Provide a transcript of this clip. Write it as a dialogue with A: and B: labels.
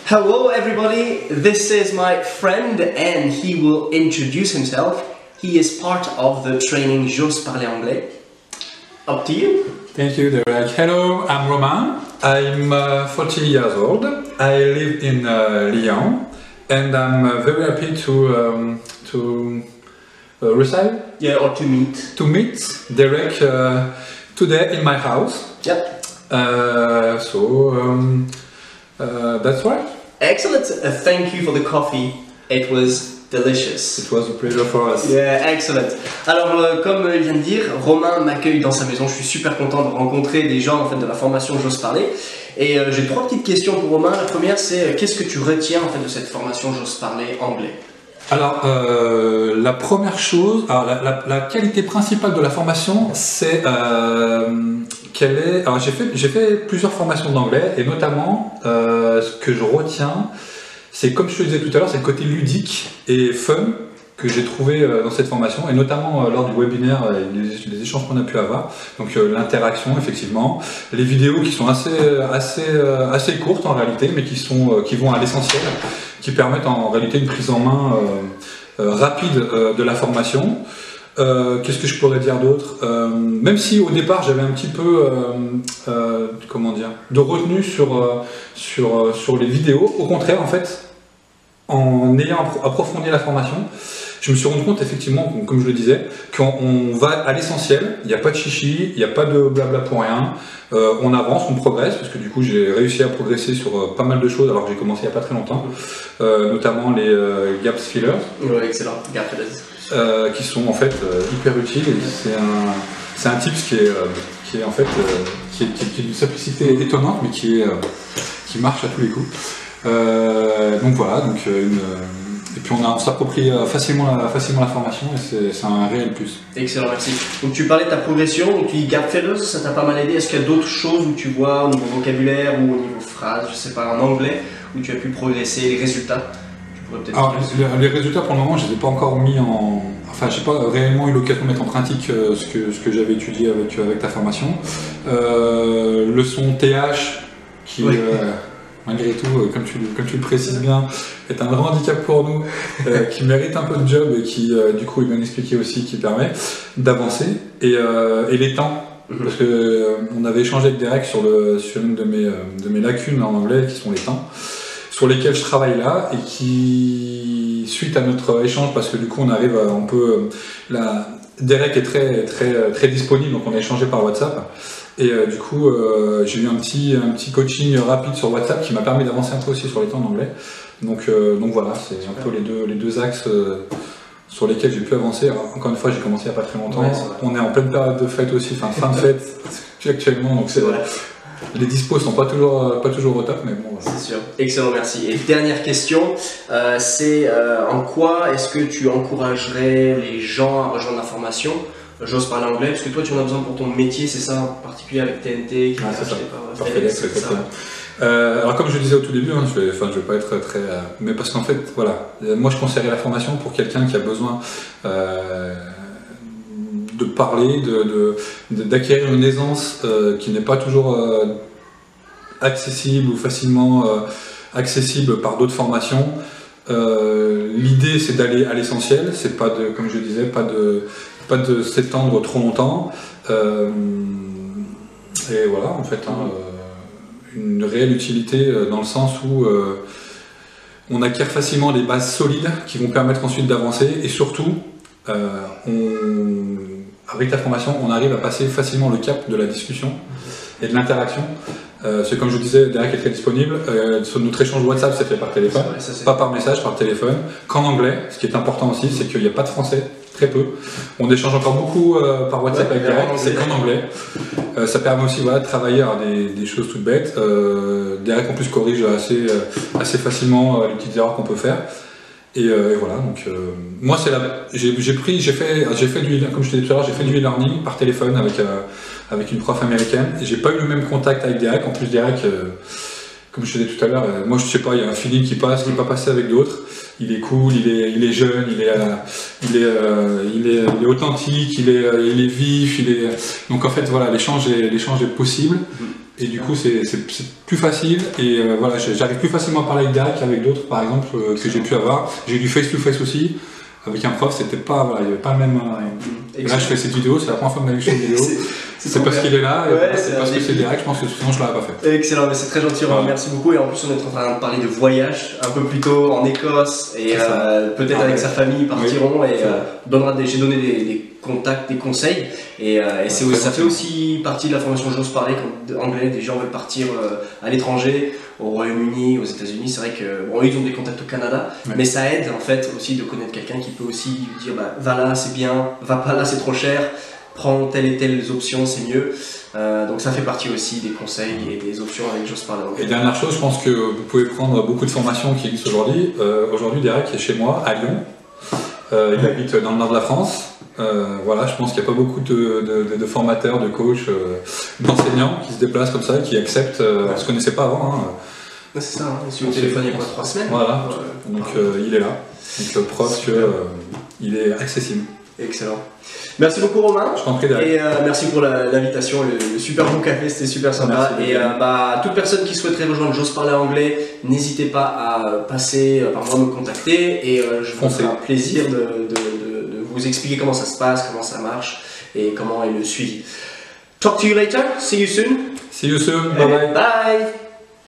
A: Hello everybody, this is my friend and he will introduce himself. He is part of the training J'ose parler anglais. Up to you.
B: Thank you, Derek. Hello, I'm Romain. I'm 40 years old. I live in Lyon and I'm very happy to receive.
A: Yeah, or to meet.
B: To meet Derek today in my house.
A: Yep.
B: That's right.
A: Excellent. Thank you for the coffee. It was delicious.
B: It was a pleasure for us.
A: Yeah, excellent. Alors, comme il vient de dire, Romain m'accueille dans sa maison. Je suis super content de rencontrer des gens en fait, de la formation J'ose parler. Et j'ai trois petites questions pour Romain. La première, c'est qu'est-ce que tu retiens en fait, de cette formation J'ose parler anglais?
B: Alors, la première chose, alors, la qualité principale de la formation, c'est qu'elle est... Alors, j'ai fait plusieurs formations d'anglais, et notamment, ce que je retiens, c'est, comme je te disais tout à l'heure, c'est le côté ludique et fun que j'ai trouvé dans cette formation, et notamment lors du webinaire et des échanges qu'on a pu avoir. Donc l'interaction, effectivement, les vidéos qui sont assez courtes en réalité, mais qui vont à l'essentiel, qui permettent en réalité une prise en main rapide de la formation. Qu'est-ce que je pourrais dire d'autre? Même si au départ j'avais un petit peu comment dire, de retenue sur les vidéos, au contraire en fait, en ayant approfondi la formation, je me suis rendu compte effectivement, comme je le disais, qu'on va à l'essentiel, il n'y a pas de chichi, il n'y a pas de blabla pour rien, on avance, on progresse, parce que du coup j'ai réussi à progresser sur pas mal de choses alors que j'ai commencé il n'y a pas très longtemps, notamment les gaps fillers.
A: Ouais, excellent, gap fillers.
B: Qui sont en fait hyper utiles, et c'est un tips qui est en fait qui est d'une simplicité étonnante mais qui marche à tous les coups. Donc voilà, et puis on s'approprie facilement la formation, et c'est un réel plus.
A: Excellent, merci. Donc tu parlais de ta progression, donc tu dis gap fillers, ça t'a pas mal aidé. Est-ce qu'il y a d'autres choses où tu vois au niveau vocabulaire ou au niveau phrase, je sais pas, en anglais, où tu as pu progresser, les résultats?
B: Alors, les résultats pour le moment, je ne les ai pas encore mis en... Enfin, je n'ai pas réellement eu l'occasion de mettre en pratique ce que j'avais étudié avec ta formation. Leçon TH, qui, oui. Malgré tout, comme tu le précises bien, est un grand handicap pour nous, qui mérite un peu de job et qui, du coup, est bien expliqué aussi, qui permet d'avancer. Et les temps, parce qu'on avait échangé avec Derek sur une de mes lacunes en anglais, qui sont les temps, sur lesquels je travaille là, et qui, suite à notre échange, parce que du coup on arrive, Derek est très disponible, donc on a échangé par WhatsApp, et du coup j'ai eu un petit coaching rapide sur WhatsApp qui m'a permis d'avancer un peu aussi sur les temps d'anglais. Donc voilà, c'est un peu les deux axes sur lesquels j'ai pu avancer. Alors, encore une fois, j'ai commencé il n'y a pas très longtemps, ouais, on est en pleine période de fête aussi, enfin fin de fête actuellement, donc c'est vrai. Les dispos sont pas toujours au top, mais bon.
A: C'est sûr. Excellent, merci. Et dernière question, c'est en quoi est-ce que tu encouragerais les gens à rejoindre la formation J'ose parler anglais, parce que toi tu en as besoin pour ton métier, c'est ça, en particulier avec TNT qui est acheté par FedEx, c'est ça.
B: Alors comme je le disais au tout début, hein, je vais pas être très... mais parce qu'en fait, voilà, moi je conseillerais la formation pour quelqu'un qui a besoin de parler, d'acquérir une aisance qui n'est pas toujours accessible ou facilement accessible par d'autres formations. L'idée c'est d'aller à l'essentiel, c'est pas de, comme je disais, pas de s'étendre trop longtemps. Et voilà, en fait, une réelle utilité dans le sens où on acquiert facilement des bases solides qui vont permettre ensuite d'avancer, et surtout avec la formation, on arrive à passer facilement le cap de la discussion et de l'interaction. C'est comme je vous disais, Derek est très disponible. Sur notre échange WhatsApp, c'est fait par téléphone, pas par message, par téléphone, qu'en anglais. Ce qui est important aussi, c'est qu'il n'y a pas de français, très peu. On échange encore beaucoup par WhatsApp avec Derek, c'est qu'en anglais. Ça permet aussi de travailler à des choses toutes bêtes. Derek en plus corrige assez facilement les petites erreurs qu'on peut faire. Et voilà, donc moi j'ai fait du, comme je te disais tout à l'heure, j'ai fait du e-learning par téléphone avec une prof américaine, et j'ai pas eu le même contact avec Derek. En plus Derek, comme je te disais tout à l'heure, moi je sais pas, il y a un feeling qui passe, qui n'est pas passé avec d'autres. Il est cool, il est jeune, il est authentique, il est vif, donc en fait voilà, l'échange est possible. Et du coup, c'est plus facile et voilà, j'arrive plus facilement à parler avec Derek qu'avec d'autres, par exemple, que j'ai pu avoir. J'ai eu du face-to-face aussi. Avec un prof, c'était pas, voilà, il n'y avait pas le même. Et là, je fais cette vidéo, c'est la première fois que je fais une vidéo. C'est parce qu'il est là, et c'est parce que c'est Derek, je pense que sinon je l'aurais pas fait.
A: Excellent, mais c'est très gentil, voilà. Merci beaucoup. Et en plus, on est en train de parler de voyage un peu plus tôt en Écosse et peut-être avec sa famille, ils partiront et j'ai donné des contacts, des conseils. Et ça fait aussi partie de la formation J'ose parler quand anglais, des gens veulent partir à l'étranger, au Royaume-Uni, aux États-Unis. C'est vrai que bon, ils ont des contacts au Canada, mais ça aide en fait aussi de connaître quelqu'un qui peut aussi dire va là, c'est bien, va pas là, c'est trop cher. Prends telle et telle option, c'est mieux. Donc ça fait partie aussi des conseils et des options avec J'ose parler anglais.
B: Et dernière chose, je pense que vous pouvez prendre beaucoup de formations qui existent aujourd'hui. Aujourd'hui, Derek est chez moi, à Lyon. Il habite dans le nord de la France. Voilà, je pense qu'il n'y a pas beaucoup de formateurs, de coachs, d'enseignants qui se déplacent comme ça, qui acceptent. On ne se connaissait pas avant. Hein.
A: C'est ça, hein. Il suit au téléphone il y a quoi, 3 semaines.
B: Voilà, donc il est là. Donc preuve qu'il est accessible.
A: Excellent. Merci beaucoup Romain.
B: Je t'en prie Derek.
A: Et merci pour l'invitation, le super bon café, c'était super sympa.
B: Merci,
A: et toute personne qui souhaiterait rejoindre J'ose parler anglais, n'hésitez pas à passer par moi me contacter et je vous ferai un plaisir de vous expliquer comment ça se passe, comment ça marche et comment est le suivi. Talk to you later. See you soon.
B: See you soon. Bye bye.
A: Bye.